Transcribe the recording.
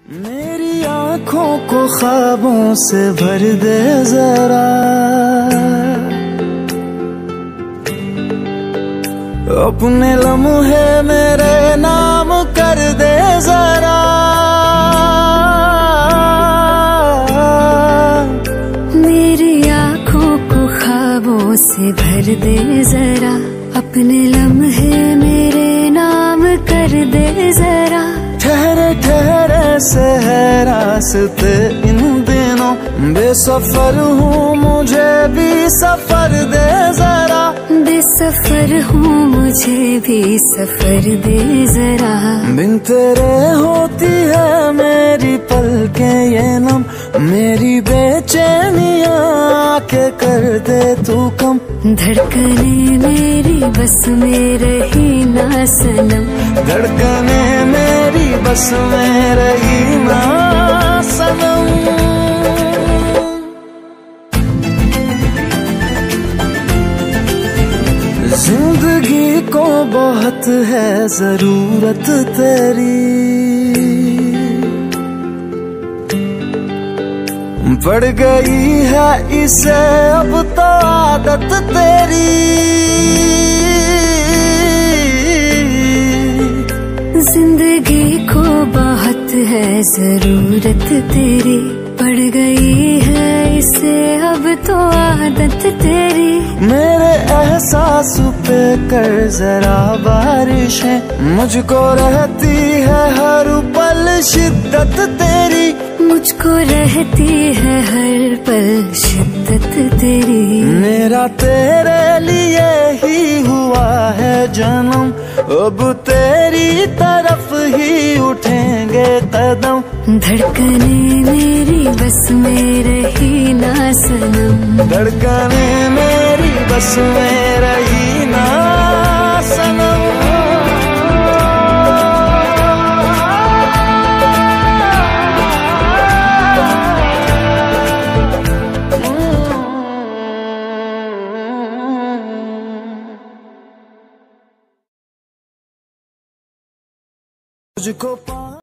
मेरी आँखों को ख्वाबों से भर दे जरा, अपने लम्हे मेरे नाम कर दे जरा। मेरी आँखों को ख्वाबों से भर दे जरा, अपने लम्हे मेरे नाम कर दे जरा। ठहरे ठहरे से है रास्ते इन दिनों, बेसफर हूँ मुझे भी सफर दे जरा। बेसफर हूँ मुझे भी सफर दे जरा। बिन तेरे होती है मेरी पलकें ये नम, मेरी बेचैनियाँ के कर दे तू कम। धड़कने मेरी बस में रही ना सनम, धड़कने मेरी बस में रही ना सनम। जिंदगी को बहुत है जरूरत तेरी, पड़ गई है इसे अब तो आदत तेरी। जिंदगी को बहुत है जरूरत तेरी, पड़ गई है इसे अब तो आदत तेरी। मेरे एहसास पे कर जरा बारिशें, मुझको रहती है हर पल शिद्दत तेरी। मुझको रहती है हर पल शिद्दत तेरी। मेरा तेरे लिए ही हुआ है जन्म, अब तेरी तरफ ही उठेंगे कदम। धड़कने मेरी बस में रही ना सनम, धड़कने मेरी बस में रही ना सनम। मुझको